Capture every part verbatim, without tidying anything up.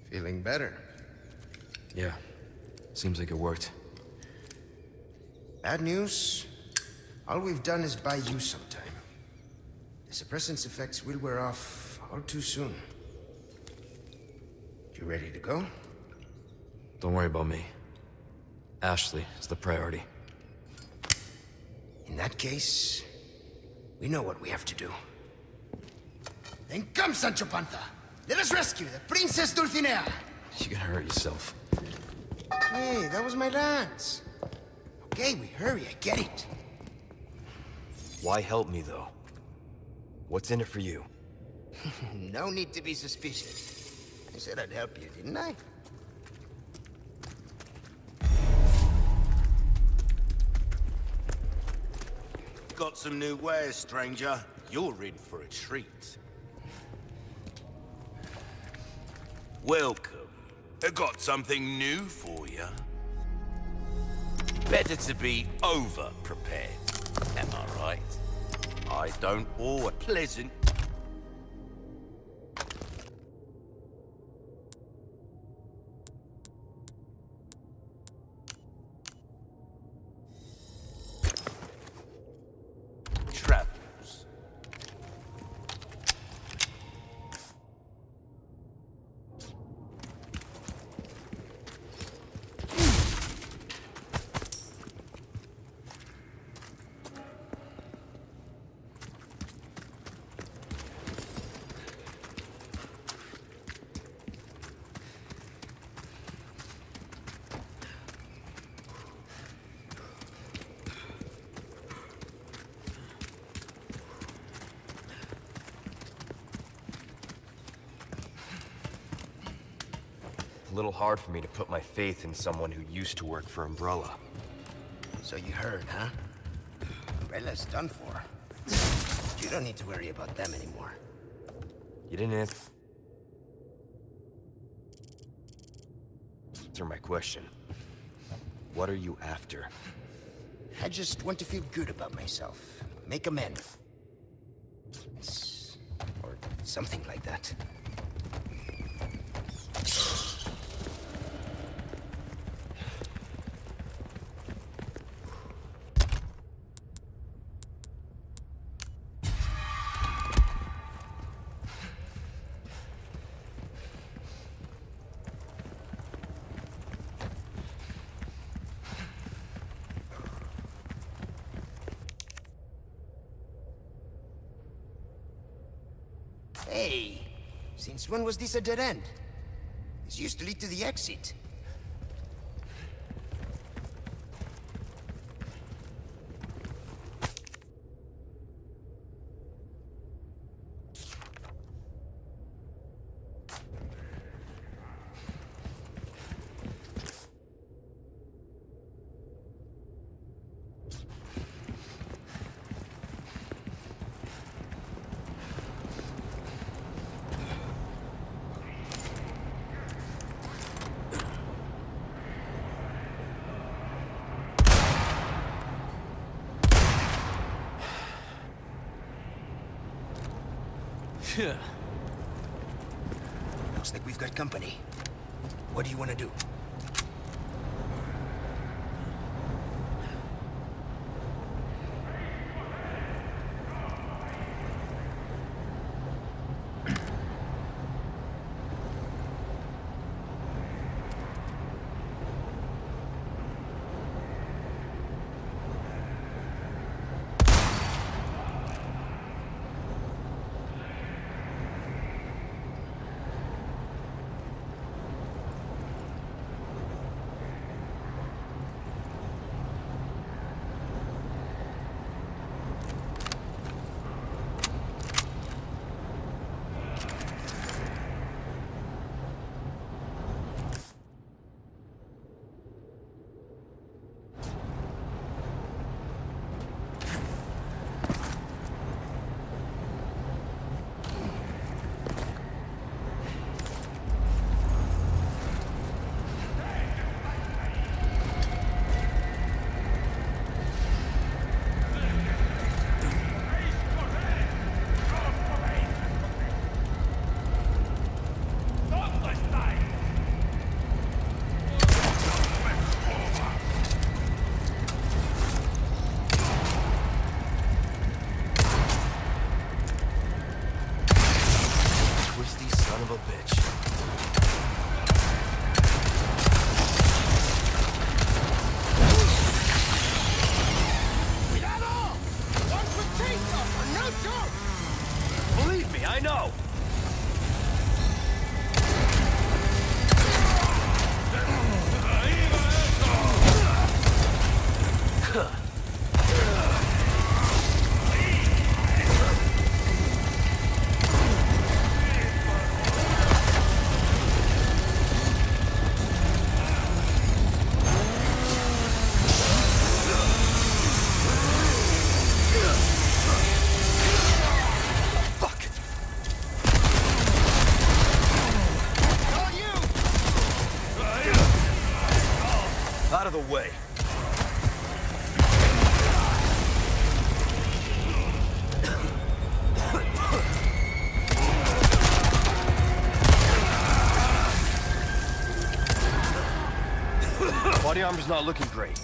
Feeling better? Yeah. Seems like it worked. Bad news? All we've done is buy you some time. The suppressant's effects will wear off all too soon. You ready to go? Don't worry about me. Ashley is the priority. In that case, we know what we have to do. Then come, Sancho Panza! Let us rescue the Princess Dulcinea! You're gonna hurt yourself. Hey, that was my lance. Okay, we hurry, I get it. Why help me, though? What's in it for you? No need to be suspicious. I said I'd help you, didn't I? Got some new wares, stranger. You're in for a treat. Welcome. I got something new for you. Better to be over-prepared, am I right? I don't owe a pleasant... travels. A little hard for me to put my faith in someone who used to work for Umbrella. So you heard, huh? Umbrella's done for. You don't need to worry about them anymore. You didn't answer my question. What are you after? I just want to feel good about myself. Make amends. Or something like that. Hey, since when was this a dead end? This used to lead to the exit. Looks like we've got company. What do you want to do? other way. Body armor's not looking great.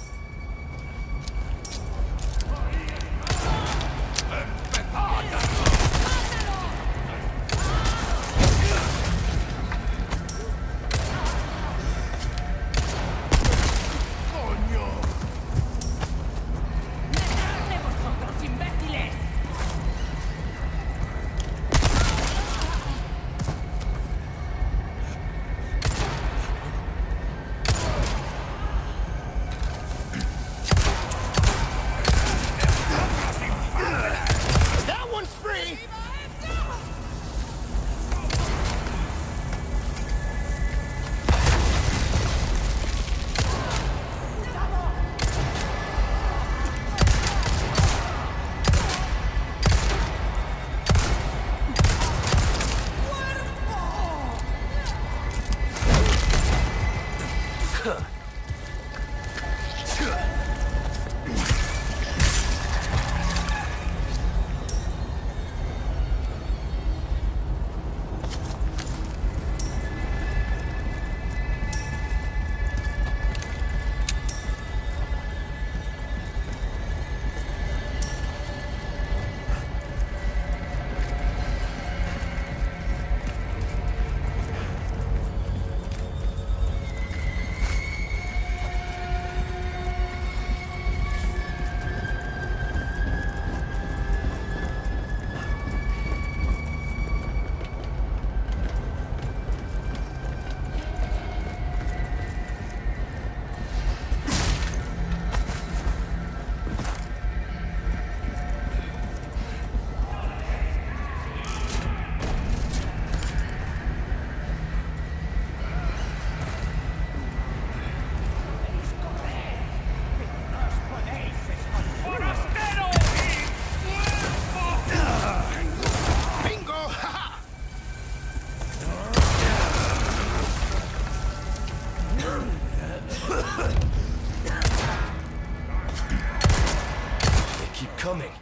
Coming.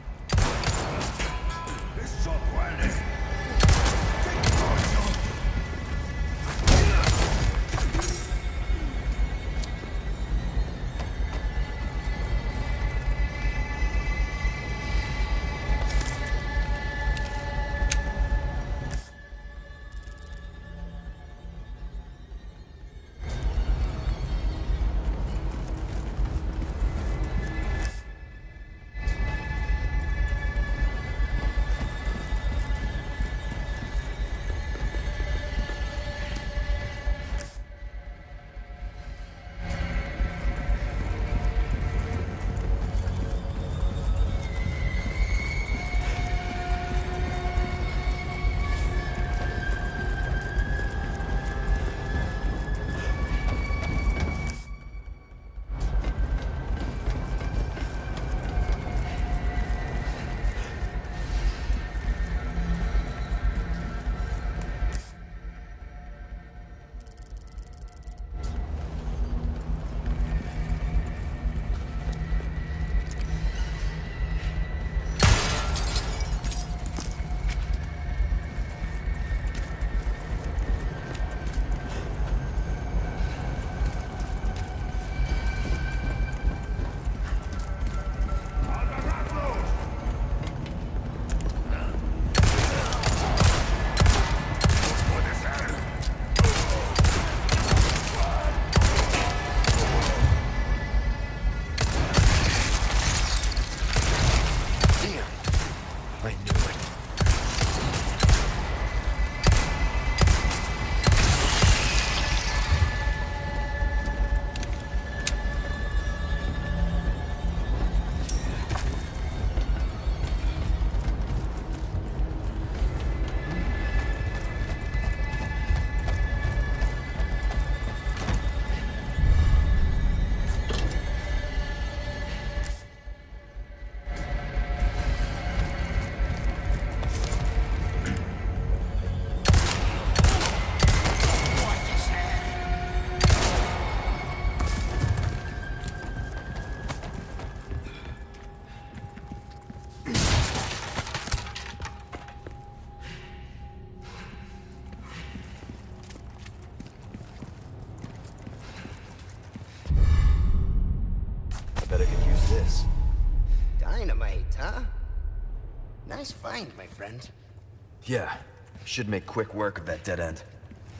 Nice find, my friend. Yeah, should make quick work of that dead end.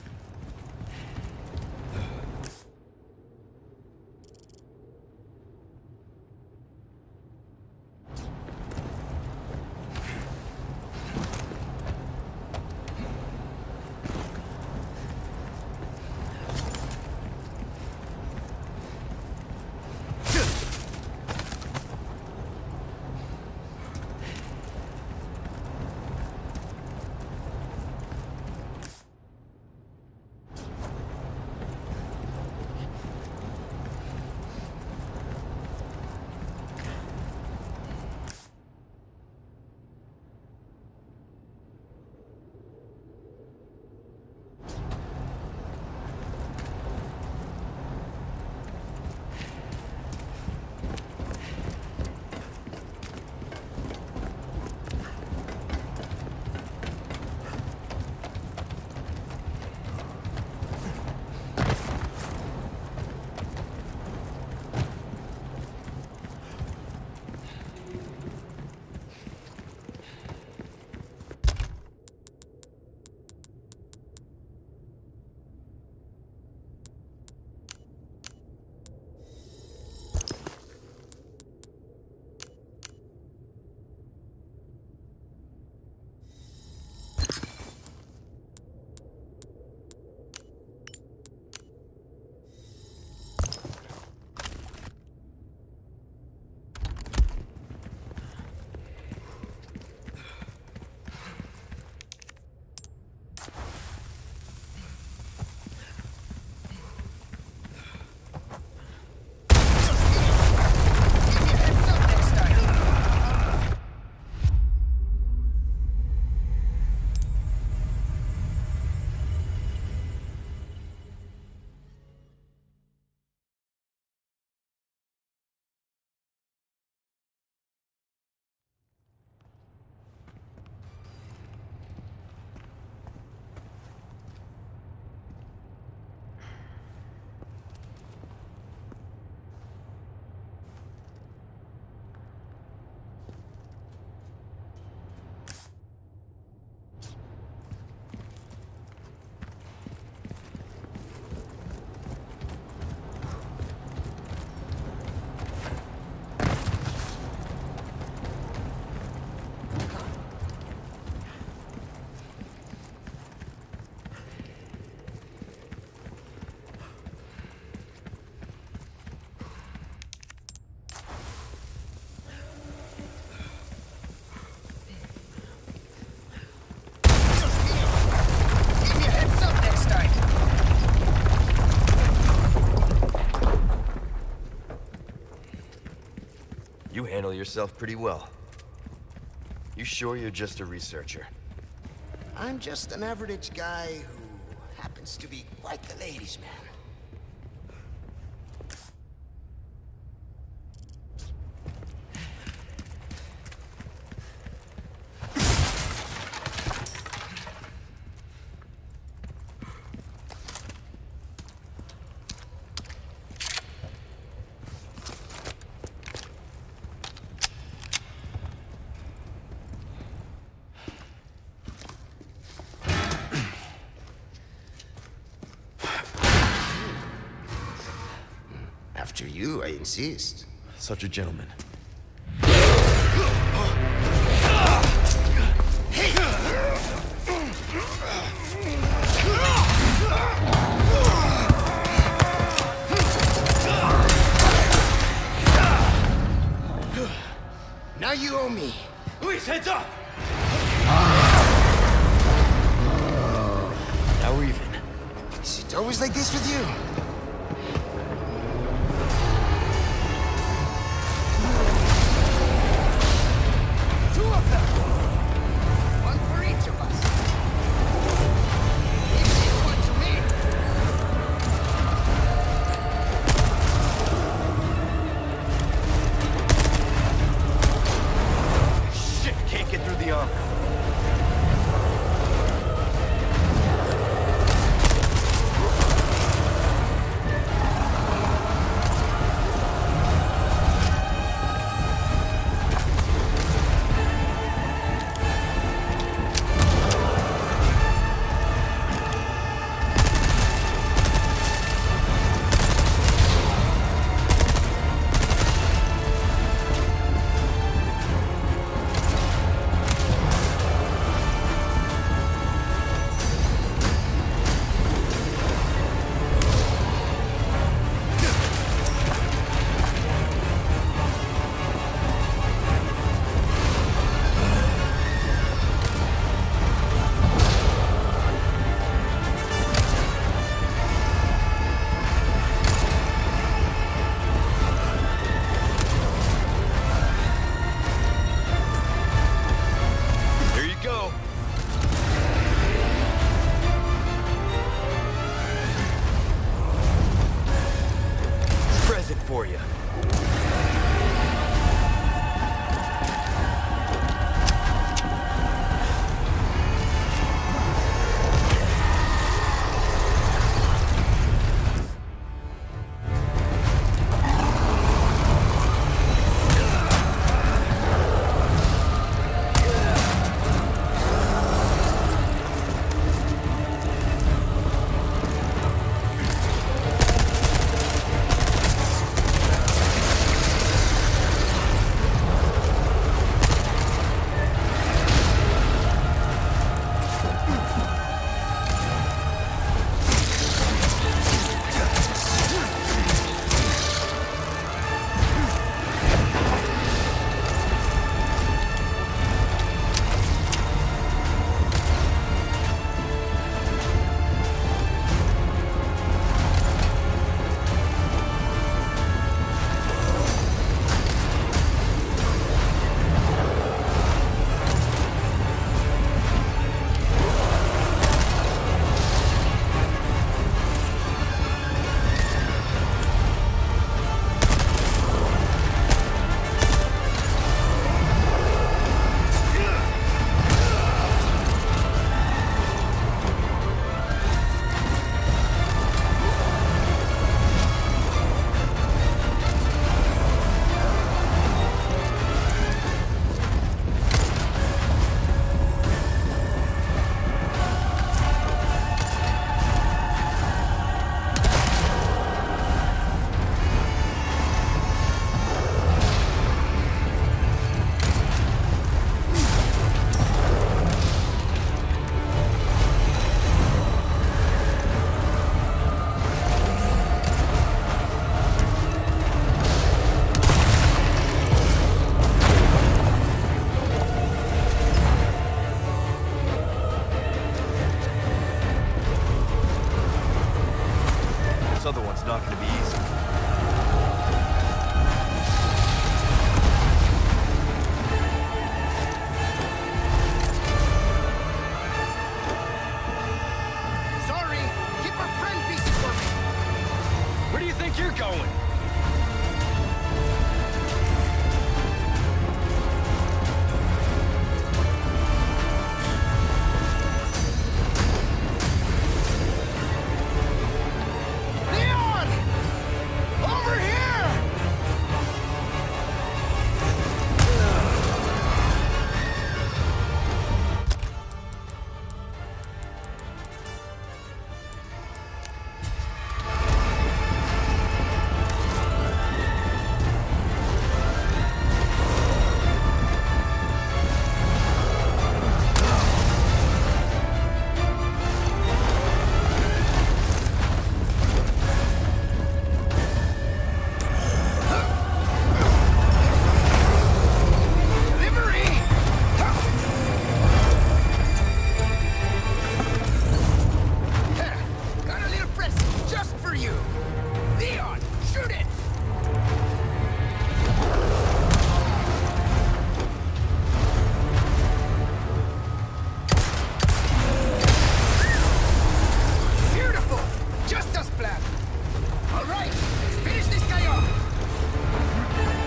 You handle yourself pretty well. You sure you're just a researcher? I'm just an average guy who happens to be quite the ladies' man. After you, I insist. Such a gentleman. Now you owe me. Luis, heads up! Now we're even. Is it always like this with you? other one's not gonna be easy. Sorry, keep our friend pieces for me. Where do you think you're going? Leon! Over here! Delivery! Got a little present just for you. Leon, shoot it! Beautiful! Just as planned. All right, let's finish this guy off.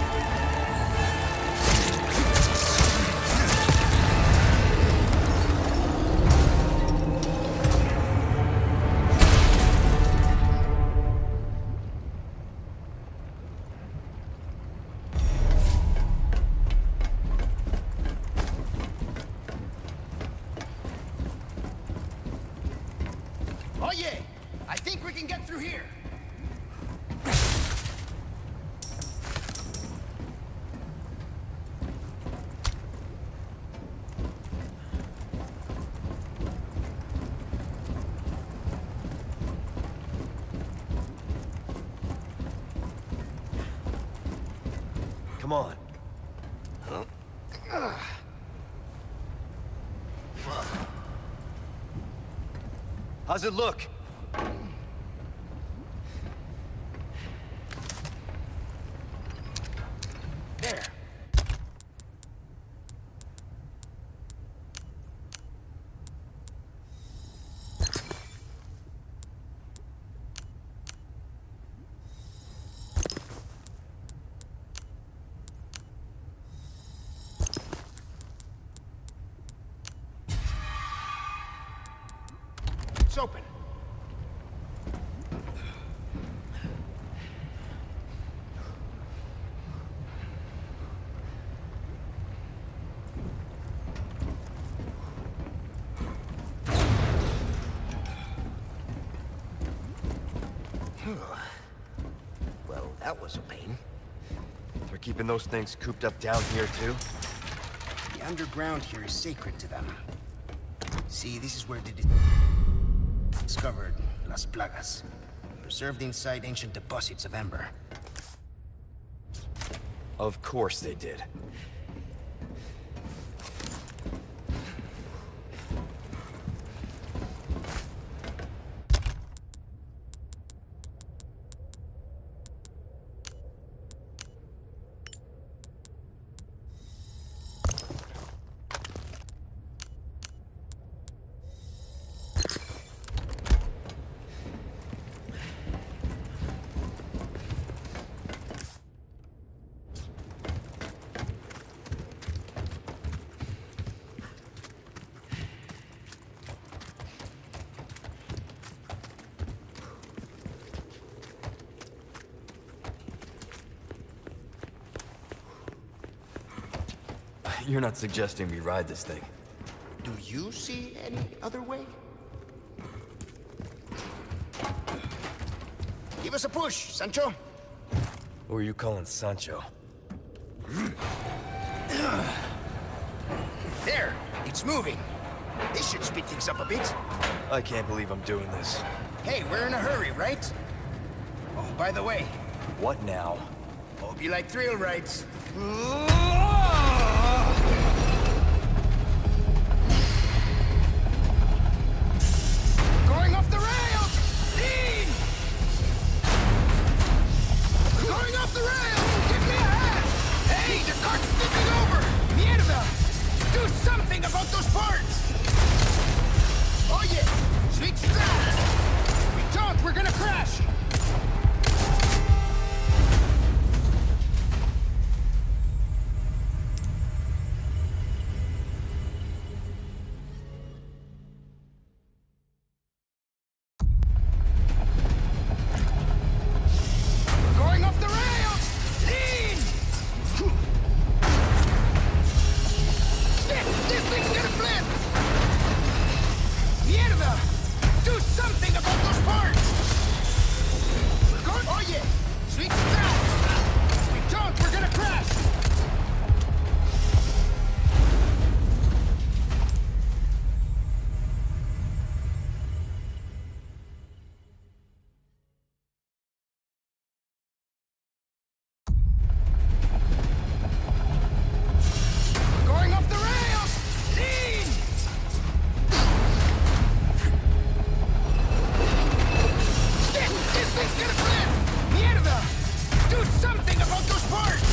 Oh yeah, I think we can get through here. Come on. How's it look? There. It's open. Well, that was a pain. They're keeping those things cooped up down here, too? The underground here is sacred to them. See, this is where they discovered Las Plagas, preserved inside ancient deposits of amber. Of course they did. You're not suggesting we ride this thing? Do you see any other way? Give us a push, Sancho. Who are you calling Sancho? There, it's moving. This should speed things up a bit. I can't believe I'm doing this. Hey, we're in a hurry, right? Oh, by the way, What now? hope you like thrill rides. Going off the rails! Lean! Do something about those parts!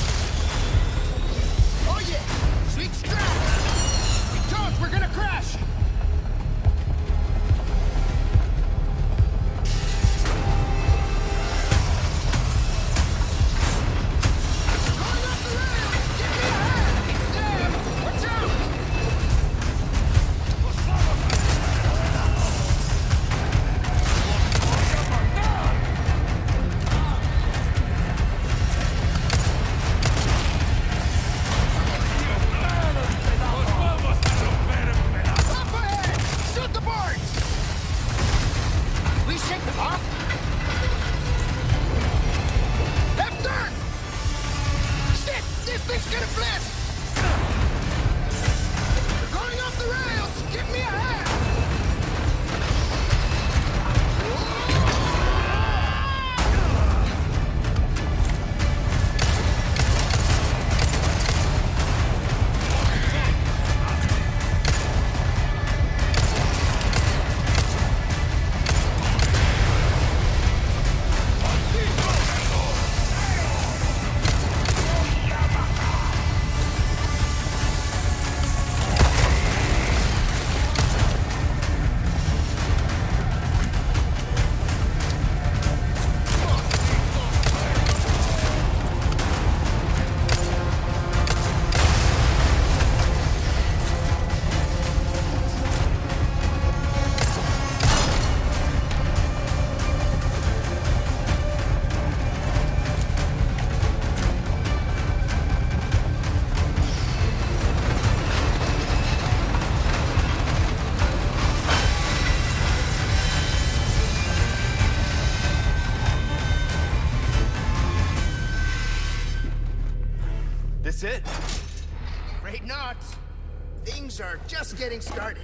Oh yeah! Sweet strap! We don't, we're gonna crash! Going off the rails! Give me a hand! It's them! Watch out! Up ahead! Shoot the boards! We shake them off? Left turn! Shit! This thing's gonna flip! We're going off the rails! Give me a hand! This it? Afraid not. Things are just getting started.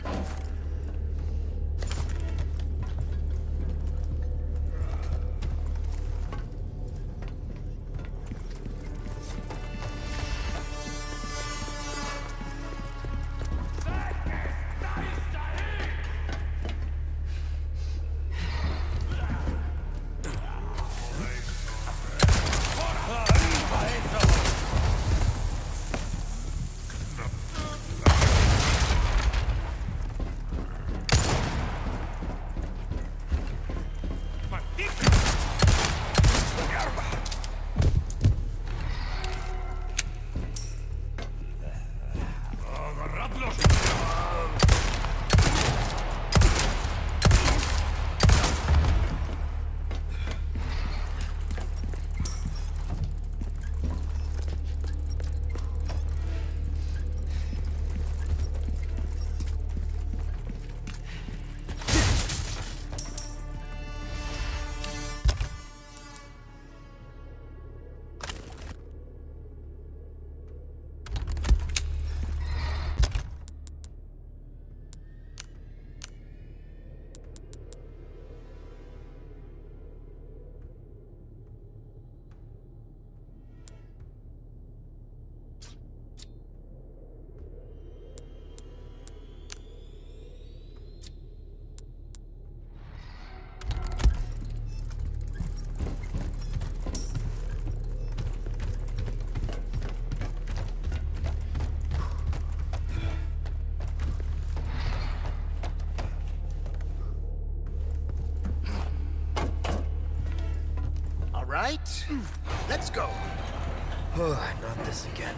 Right? Let's go. Not this again.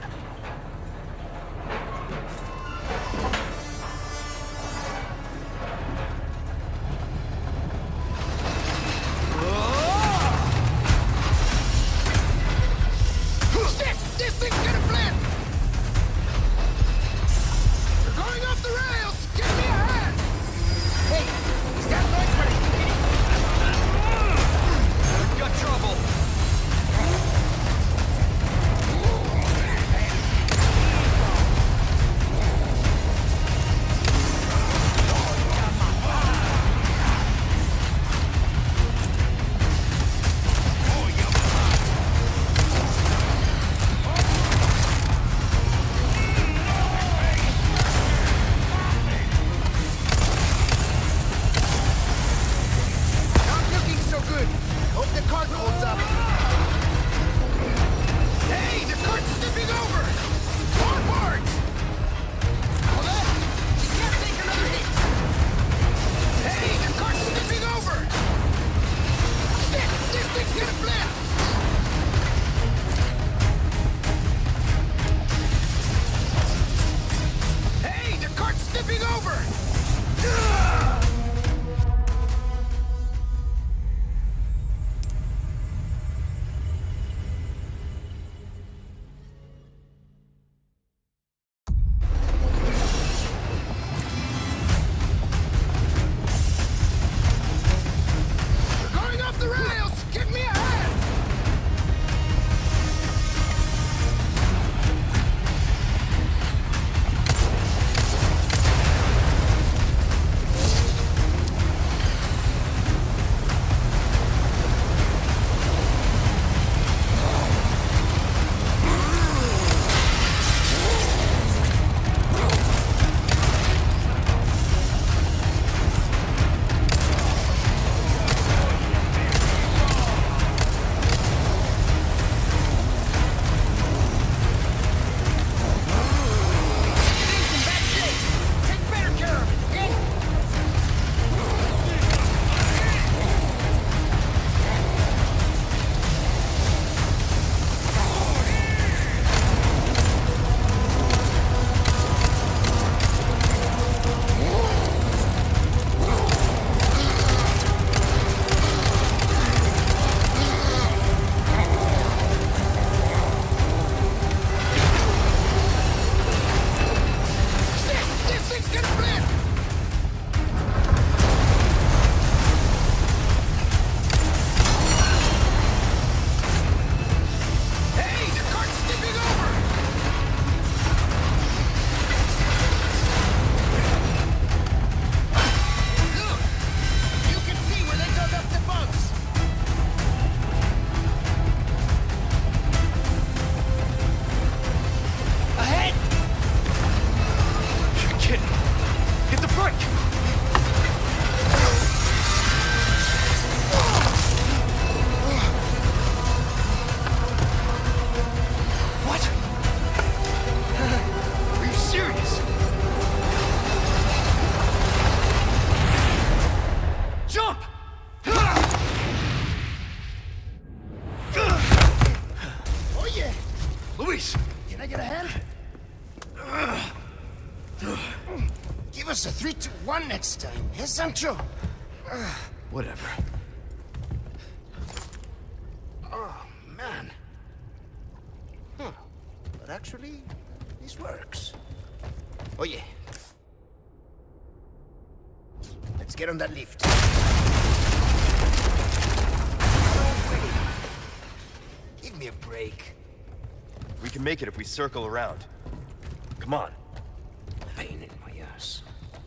Shit! This thing's gonna flip! We're going off the rails! Give me a hand! Hey, is that noise what I think it is? We've got trouble. Luis, can I get a hand? Give us a three, two, one next time, eh, Sancho? Whatever. Oh, man. Huh. But actually, this works. Oh, yeah. Let's get on that lift. No way. Give me a break. We can make it if we circle around. Come on. Pain in my ass.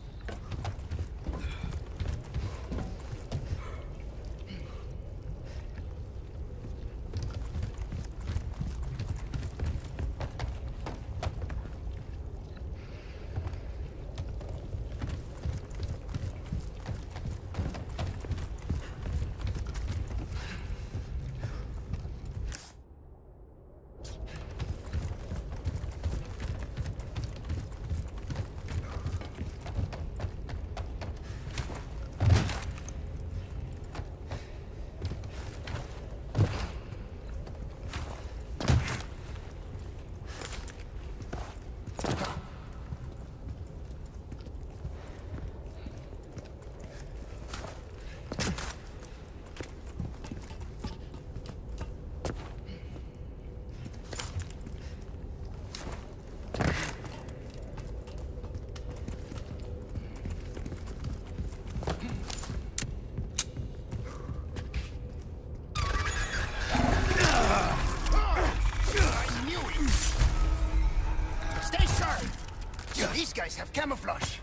These guys have camouflage.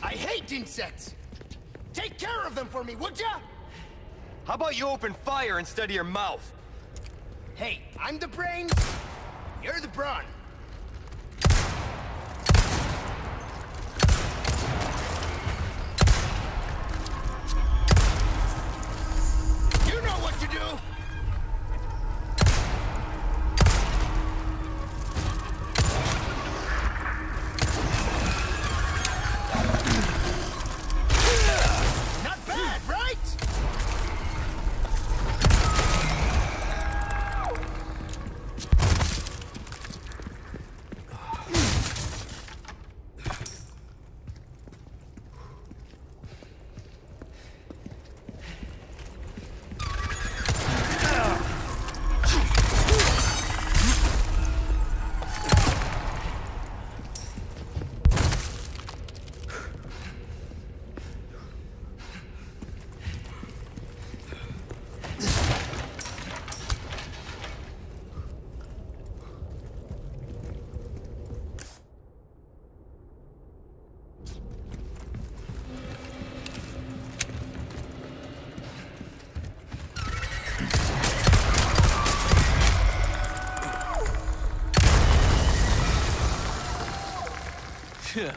I hate insects! Take care of them for me, would ya? How about you open fire instead of your mouth? Hey, I'm the brains, you're the brawn. You know what to do! Not bad, right? Yeah.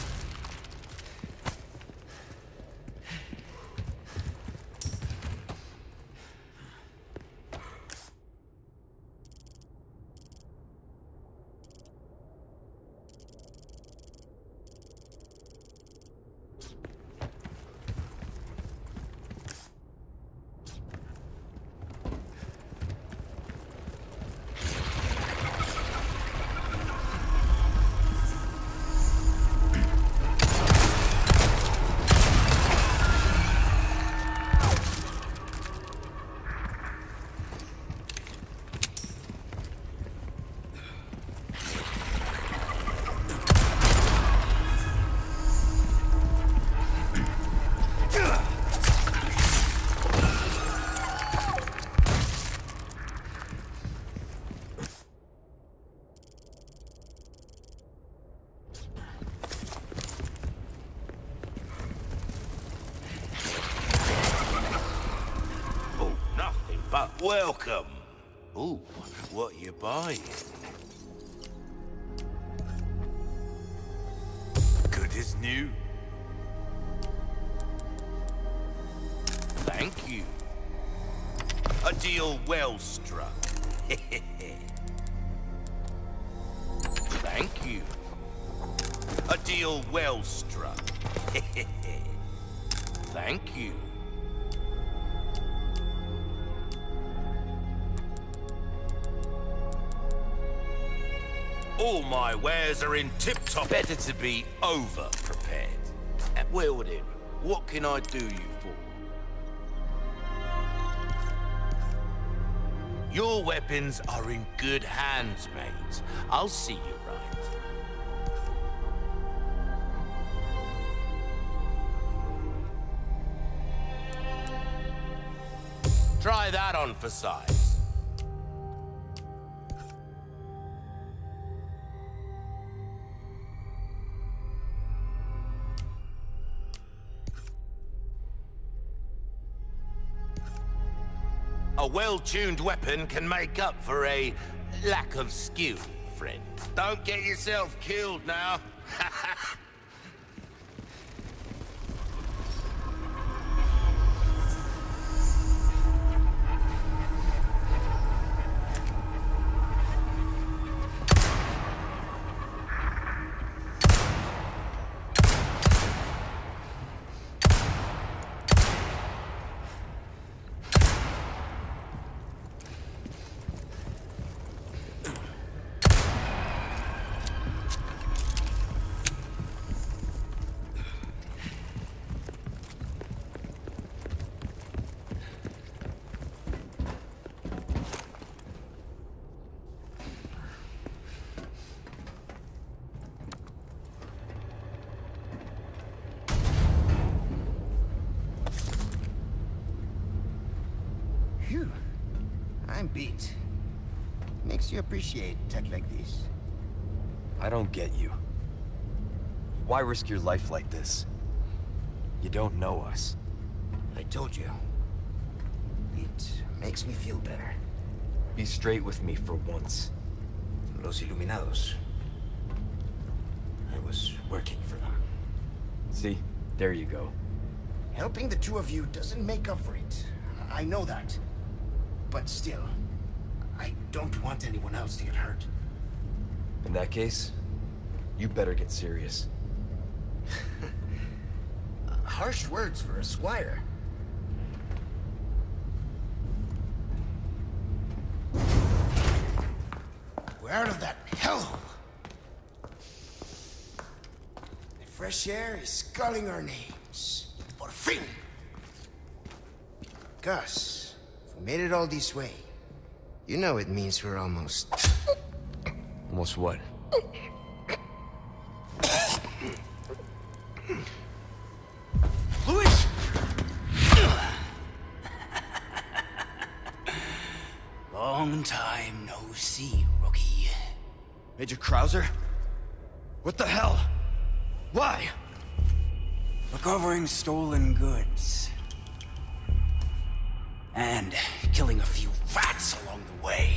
But welcome. Ooh, what you buying? Good as new. Thank you. A deal well struck. Thank you. A deal well struck. Thank you. All my wares are in tip-top. Better to be over-prepared. Well then, what can I do you for? Your weapons are in good hands, mate. I'll see you right. Try that on for size. A well-tuned weapon can make up for a lack of skill, friend. Don't get yourself killed now. Phew. I'm beat. Makes you appreciate tech like this. I don't get you. Why risk your life like this? You don't know us. I told you. It makes me feel better. Be straight with me for once. Los Iluminados. I was working for them. See? There you go. Helping the two of you doesn't make up for it. I know that. But still, I don't want anyone else to get hurt. In that case, you better get serious. Harsh words for a squire. We're out of that hellhole. The fresh air is sculling our names. Por fin! Gus, if we made it all this way, you know it means we're almost... Almost what? Luis! Long time no see, rookie. Major Krauser? What the hell? Why? Recovering stolen goods. And killing a few rats along the way.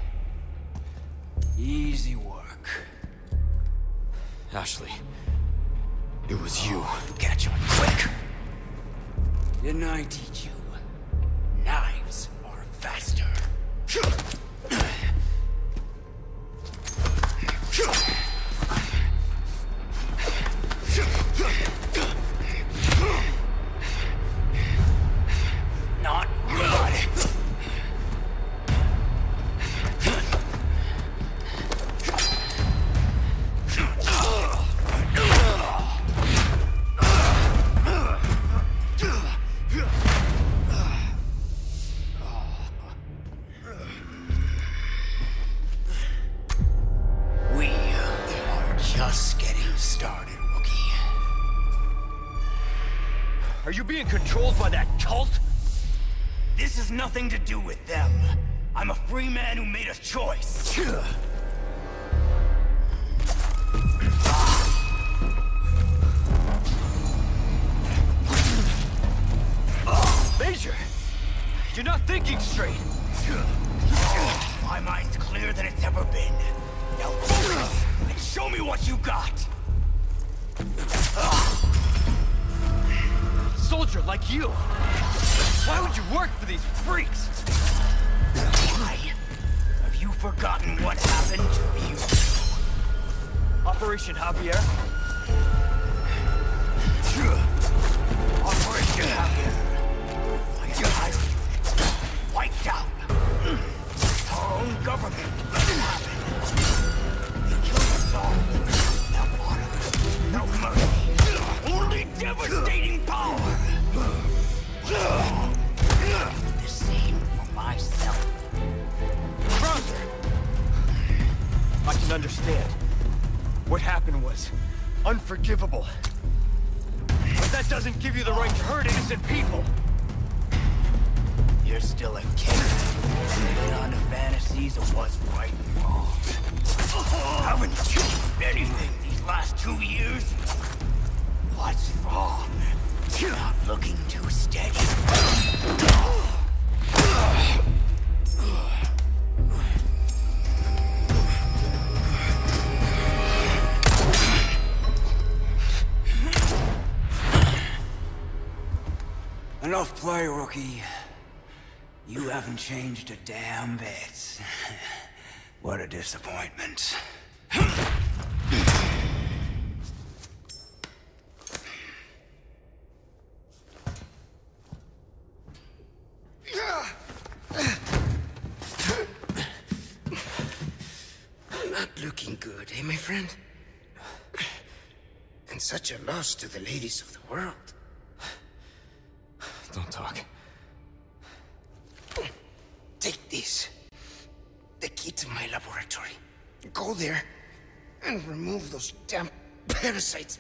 Easy work. Ashley. It was you. Catch on quick. Didn't I teach you? Knives are faster. Not good. We are just getting started, rookie. Are you being controlled by that cult? This has nothing to do with them. I'm a free man who made a choice. Major! You're not thinking straight! My mind's clearer than it's ever been. Now focus and show me what you got. Soldier like you! Why would you work for these freaks? Why? Have you forgotten what happened to you? Operation Javier? Operation Javier. My entire unit wiped out. Our own government let it happen. They killed us all. Without honor, without mercy. Only devastating power. The same for myself. Krauser! I can understand. What happened was unforgivable. But that doesn't give you the right to hurt innocent people. You're still a kid. On the fantasies of what's right and wrong. Haven't changed anything these last two years. What's wrong? Not looking too steady. Enough play, rookie. You haven't changed a damn bit. What a disappointment. Not looking good, eh, my friend? And such a loss to the ladies of the world. Don't talk. Take this. The key to my laboratory. Go there and remove those damn parasites.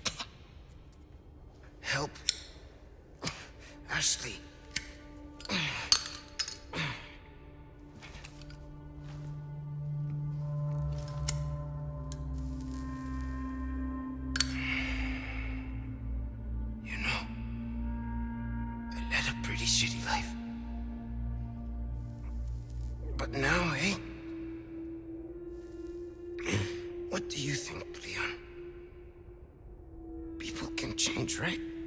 Help Ashley. shitty life. But now, eh? What do you think, Leon? People can change, right?